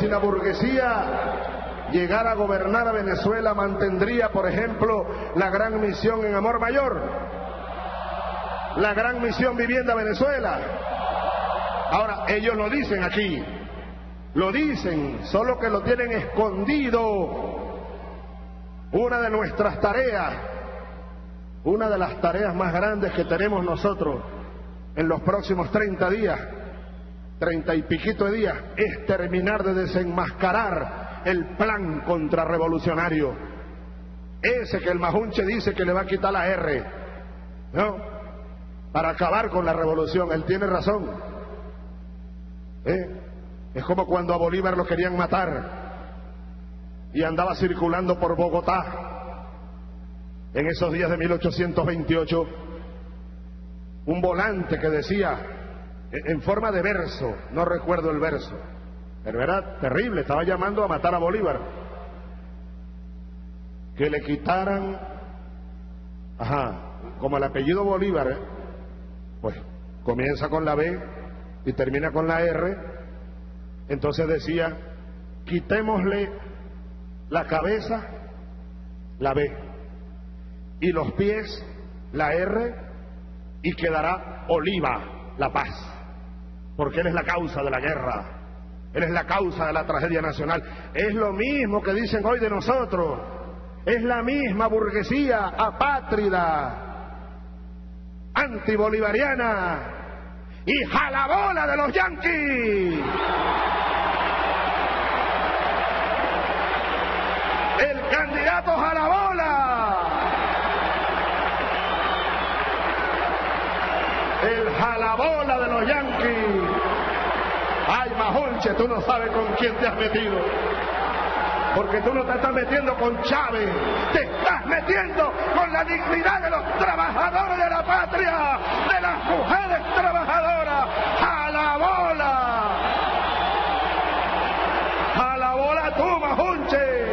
si la burguesía llegara a gobernar a Venezuela, mantendría, por ejemplo, la gran misión en Amor Mayor, la gran misión Vivienda Venezuela. Ahora, ellos lo dicen aquí, lo dicen, solo que lo tienen escondido. Una de nuestras tareas, una de las tareas más grandes que tenemos nosotros en los próximos 30 días, 30 y piquito de días, es terminar de desenmascarar el plan contrarrevolucionario. Ese que el Majunche dice que le va a quitar la R, ¿no? Para acabar con la revolución. Él tiene razón. Es como cuando a Bolívar lo querían matar y andaba circulando por Bogotá en esos días de 1828 un volante que decía en forma de verso, no recuerdo el verso, pero era terrible, estaba llamando a matar a Bolívar, que le quitaran, como el apellido Bolívar, pues comienza con la B y termina con la R, entonces decía, quitémosle la cabeza, la B, y los pies, la R, y quedará Oliva, la paz, porque él es la causa de la guerra, él es la causa de la tragedia nacional. Es lo mismo que dicen hoy de nosotros, es la misma burguesía apátrida, antibolivariana y jalabola de los yanquis. El candidato jalabola, el jalabola de los yanquis. Ay, Majunche, tú no sabes con quién te has metido, porque tú no te estás metiendo con Chávez, te estás metiendo con la dignidad de los trabajadores de la patria, de las mujeres trabajadoras. Jalabola, jalabola tú, Majunche.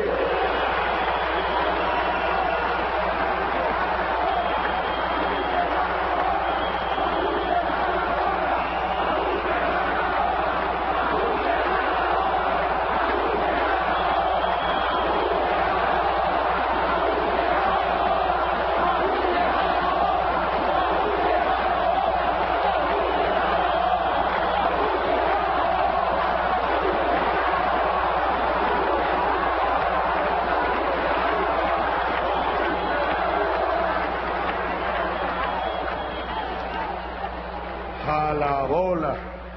Jalabola.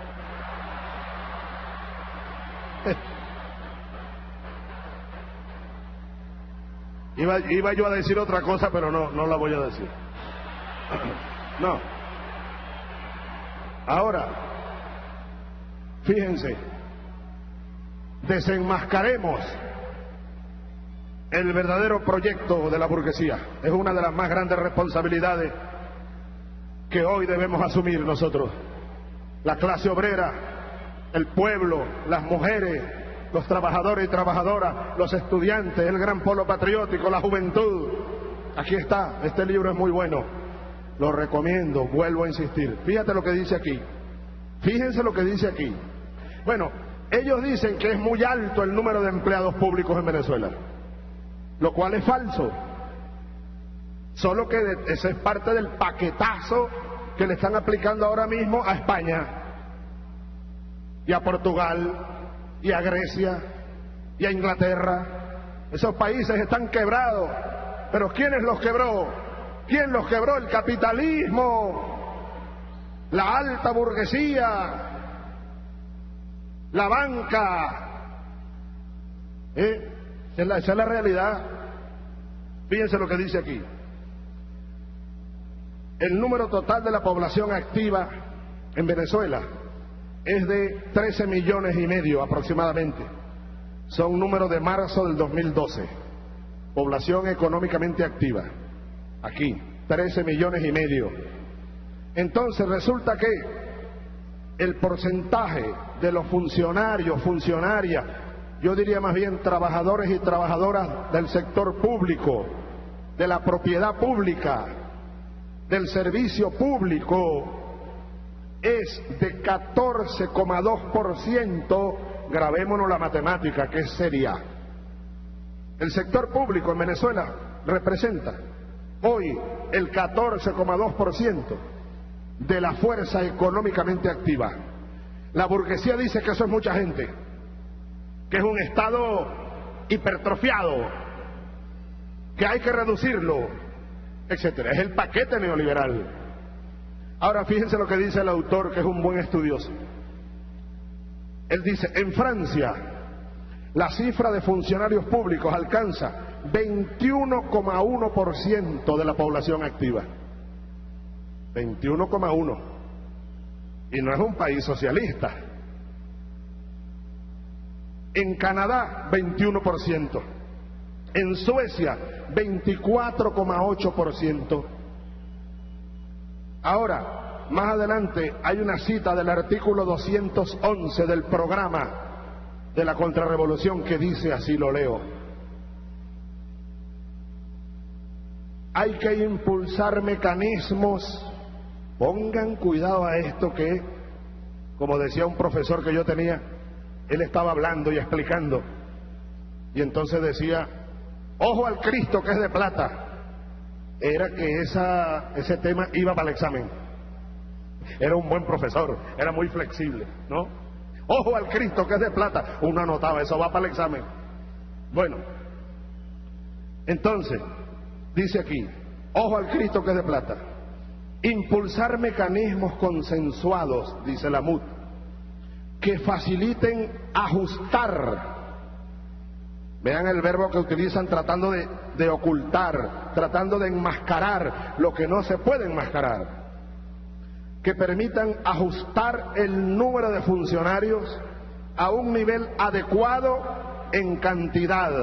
Iba yo a decir otra cosa, pero no la voy a decir. No. Ahora, fíjense, desenmascaremos el verdadero proyecto de la burguesía. Es una de las más grandes responsabilidades que hoy debemos asumir nosotros, la clase obrera, el pueblo, las mujeres, los trabajadores y trabajadoras, los estudiantes, el gran polo patriótico, la juventud. Aquí está, este libro es muy bueno, lo recomiendo, vuelvo a insistir. Fíjate lo que dice aquí, fíjense lo que dice aquí. Bueno, ellos dicen que es muy alto el número de empleados públicos en Venezuela, lo cual es falso. Solo que ese es parte del paquetazo que le están aplicando ahora mismo a España y a Portugal y a Grecia y a Inglaterra. Esos países están quebrados, pero ¿quiénes los quebró? ¿Quién los quebró? El capitalismo, la alta burguesía, la banca. Esa es la realidad. Fíjense lo que dice aquí. El número total de la población activa en Venezuela es de 13,5 millones aproximadamente. Son números de marzo del 2012. Población económicamente activa. Aquí, 13,5 millones. Entonces resulta que el porcentaje de los funcionarios, funcionarias, yo diría más bien trabajadores y trabajadoras del sector público, de la propiedad pública, del servicio público, es de 14,2% grabémonos la matemática, que es seria. El sector público en Venezuela representa hoy el 14,2% de la fuerza económicamente activa. La burguesía dice que eso es mucha gente, que es un Estado hipertrofiado, que hay que reducirlo, etcétera. Es el paquete neoliberal. Ahora fíjense lo que dice el autor, que es un buen estudioso. Él dice, en Francia la cifra de funcionarios públicos alcanza 21,1% de la población activa. 21,1%. Y no es un país socialista. En Canadá, 21%. En Suecia, 24,8%. Ahora, más adelante, hay una cita del artículo 211 del programa de la contrarrevolución que dice, así lo leo: hay que impulsar mecanismos, pongan cuidado a esto, que, como decía un profesor que yo tenía, él estaba hablando y explicando, y entonces decía, ojo al Cristo que es de plata. Era que ese tema iba para el examen. Era un buen profesor, era muy flexible, ¿no? Ojo al Cristo que es de plata. Uno anotaba, eso va para el examen. Bueno, entonces, dice aquí, ojo al Cristo que es de plata. Impulsar mecanismos consensuados, dice la MUD, que faciliten ajustar. Vean el verbo que utilizan, tratando de ocultar, tratando de enmascarar lo que no se puede enmascarar. Que permitan ajustar el número de funcionarios a un nivel adecuado en cantidad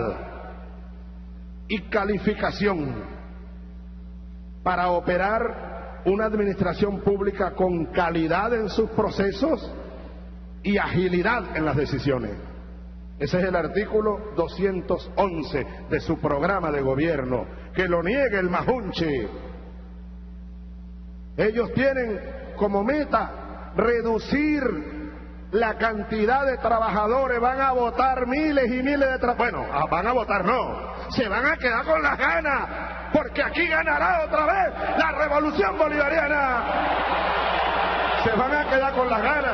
y calificación para operar una administración pública con calidad en sus procesos y agilidad en las decisiones. Ese es el artículo 211 de su programa de gobierno. Que lo niegue el Majunche. Ellos tienen como meta reducir la cantidad de trabajadores. Van a votar miles y miles de trabajadores. Bueno, van a votar no, se van a quedar con las ganas, porque aquí ganará otra vez la revolución bolivariana. Se van a quedar con las ganas.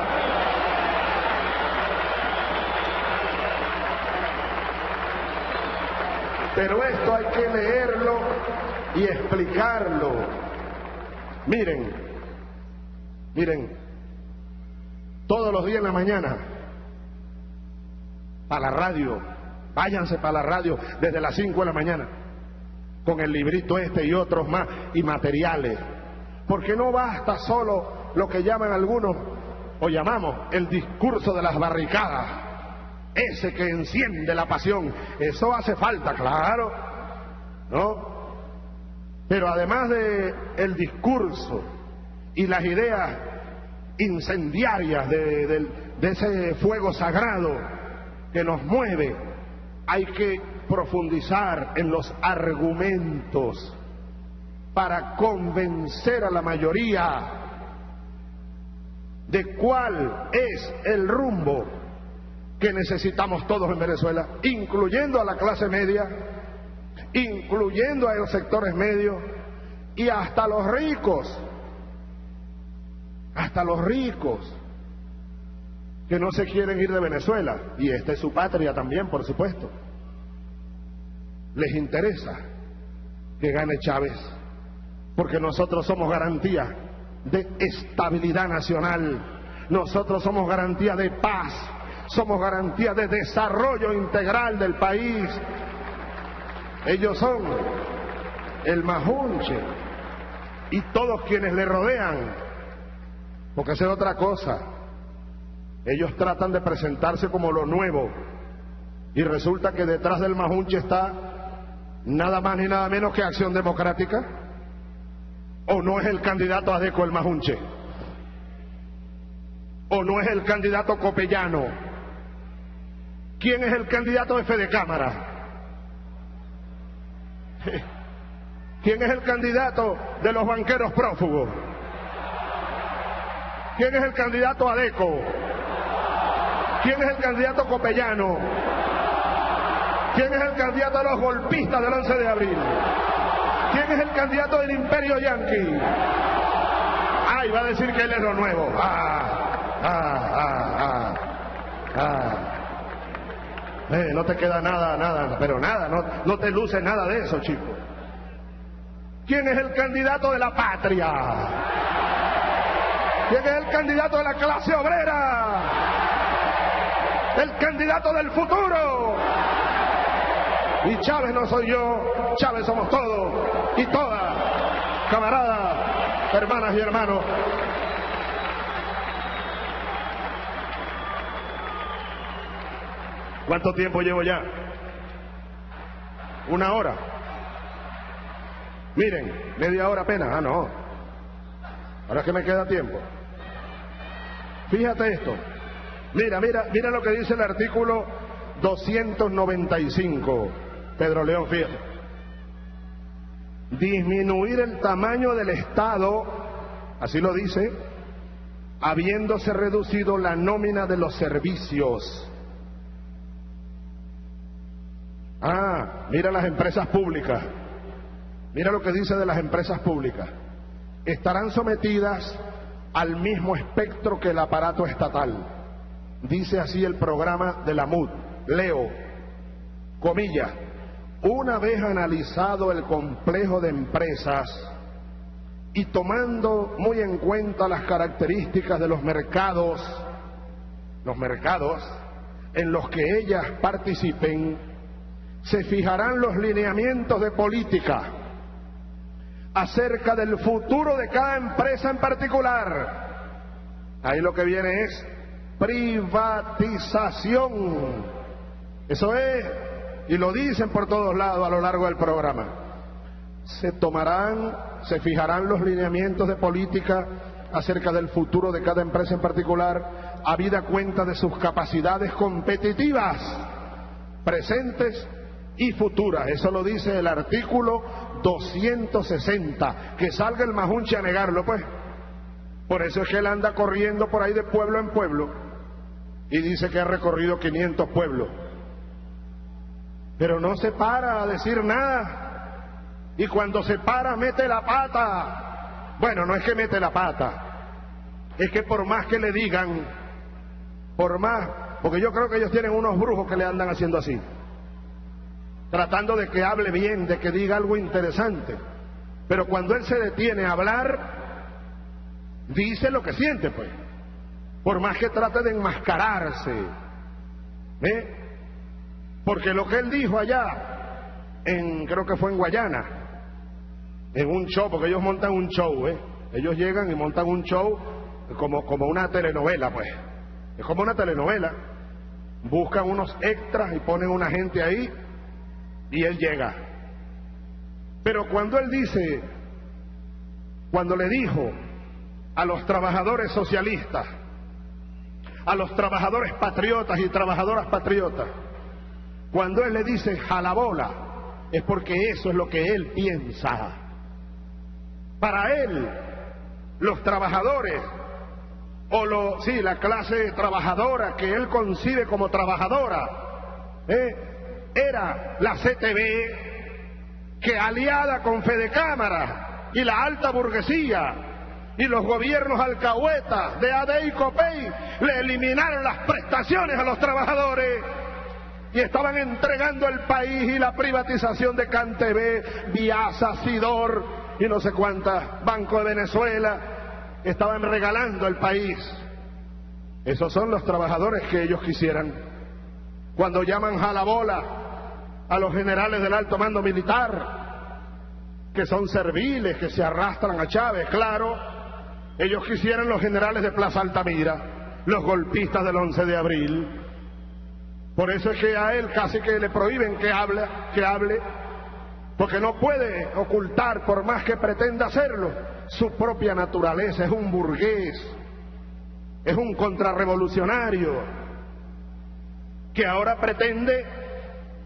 Pero esto hay que leerlo y explicarlo. Miren, todos los días en la mañana, para la radio, váyanse para la radio desde las 5 de la mañana, con el librito este y otros más, y materiales. Porque no basta solo lo que llaman algunos, o llamamos, el discurso de las barricadas. Ese que enciende la pasión, eso hace falta, claro, ¿no? Pero además de el discurso y las ideas incendiarias de ese fuego sagrado que nos mueve, hay que profundizar en los argumentos para convencer a la mayoría de cuál es el rumbo que necesitamos todos en Venezuela, incluyendo a la clase media, incluyendo a los sectores medios y hasta los ricos, que no se quieren ir de Venezuela, y esta es su patria también, por supuesto. Les interesa que gane Chávez, porque nosotros somos garantía de estabilidad nacional, nosotros somos garantía de paz, somos garantía de desarrollo integral del país. Ellos son el Majunche y todos quienes le rodean, porque esa es otra cosa. Ellos tratan de presentarse como lo nuevo, y resulta que detrás del Majunche está nada más ni nada menos que Acción Democrática. ¿O no es el candidato Adeco el Majunche? ¿O no es el candidato Copellano? ¿Quién es el candidato de Fede Cámara? ¿Quién es el candidato de los banqueros prófugos? ¿Quién es el candidato Adeco? ¿Quién es el candidato copellano? ¿Quién es el candidato de los golpistas del 11 de abril? ¿Quién es el candidato del imperio yanqui? Ay, va a decir que él es lo nuevo. No te queda nada, pero nada, no te luce nada de eso, chico. ¿Quién es el candidato de la patria? ¿Quién es el candidato de la clase obrera? El candidato del futuro. Y Chávez no soy yo, Chávez somos todos y todas, camaradas, hermanas y hermanos. ¿Cuánto tiempo llevo ya? 1 hora. Miren, media hora apenas. Ah, no. Ahora es que me queda tiempo. Fíjate esto. Mira lo que dice el artículo 295. Pedro León, fíjate. Disminuir el tamaño del Estado, así lo dice, habiéndose reducido la nómina de los servicios. Mira las empresas públicas. Mira lo que dice de las empresas públicas. Estarán sometidas al mismo espectro que el aparato estatal. Dice así el programa de la MUD. Leo, comillas, una vez analizado el complejo de empresas y tomando muy en cuenta las características de los mercados en los que ellas participen, se fijarán los lineamientos de política acerca del futuro de cada empresa en particular. Ahí lo que viene es privatización. Eso es, y lo dicen por todos lados a lo largo del programa. Se fijarán los lineamientos de política acerca del futuro de cada empresa en particular, habida cuenta de sus capacidades competitivas, presentes y futuras. Eso lo dice el artículo 260. Que salga el Majunche a negarlo, pues. Por eso es que él anda corriendo por ahí de pueblo en pueblo y dice que ha recorrido 500 pueblos. Pero no se para a decir nada. Y cuando se para, mete la pata. Bueno, no es que mete la pata, es que por más que le digan, porque yo creo que ellos tienen unos brujos que le andan haciendo así, tratando de que hable bien, de que diga algo interesante. Pero cuando él se detiene a hablar, dice lo que siente, pues. Por más que trate de enmascararse. Porque lo que él dijo allá, creo que fue en Guayana, en un show, porque ellos montan un show, ellos llegan y montan un show como una telenovela, pues. Es como una telenovela. Buscan unos extras y ponen una gente ahí y él llega. Pero cuando él dice, cuando le dijo a los trabajadores socialistas, a los trabajadores patriotas y trabajadoras patriotas, cuando él le dice jalabola, es porque eso es lo que él piensa. Para él, los trabajadores, la clase trabajadora que él concibe como trabajadora, era la CTV, que aliada con Fedecámara y la alta burguesía y los gobiernos alcahuetas de AD y COPEI le eliminaron las prestaciones a los trabajadores y estaban entregando el país, y la privatización de CanTV, Viasa, Sidor y no sé cuántas, Banco de Venezuela, estaban regalando el país. Esos son los trabajadores que ellos quisieran. Cuando llaman jalabola a los generales del alto mando militar, que son serviles, que se arrastran a Chávez, claro, ellos quisieran los generales de Plaza Altamira, los golpistas del 11 de abril. Por eso es que a él casi que le prohíben que hable, porque no puede ocultar, por más que pretenda hacerlo, su propia naturaleza. Es un burgués, es un contrarrevolucionario que ahora pretende,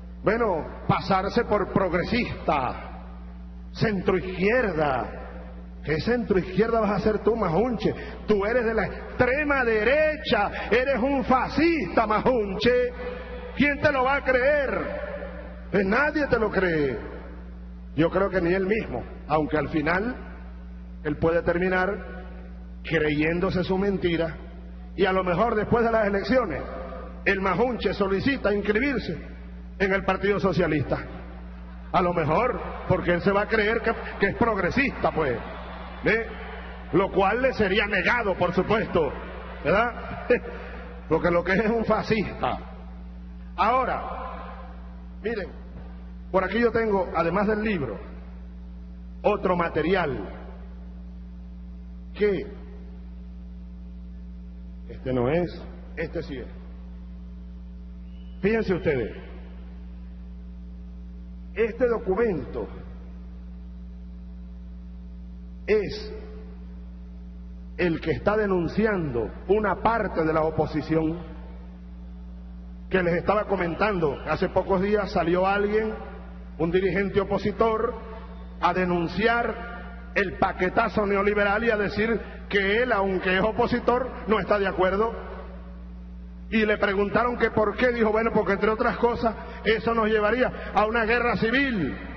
pasarse por progresista, centroizquierda, ¿Qué centro izquierda vas a ser tú, Majunche? Tú eres de la extrema derecha, eres un fascista, Majunche. ¿Quién te lo va a creer? Pues nadie te lo cree. Yo creo que ni él mismo, aunque al final él puede terminar creyéndose su mentira, y a lo mejor después de las elecciones el Majunche solicita inscribirse en el Partido Socialista. A lo mejor, porque él se va a creer que es progresista, pues. ¿Ve? Lo cual le sería negado, por supuesto, ¿verdad? Porque lo que es un fascista. Ahora, miren, por aquí yo tengo, además del libro, otro material que este no es, este sí es. Fíjense ustedes, este documento es el que está denunciando una parte de la oposición que les estaba comentando. Hace pocos días salió alguien, un dirigente opositor, a denunciar el paquetazo neoliberal y a decir que él, aunque es opositor, no está de acuerdo. Y le preguntaron que por qué, dijo, bueno, porque entre otras cosas eso nos llevaría a una guerra civil.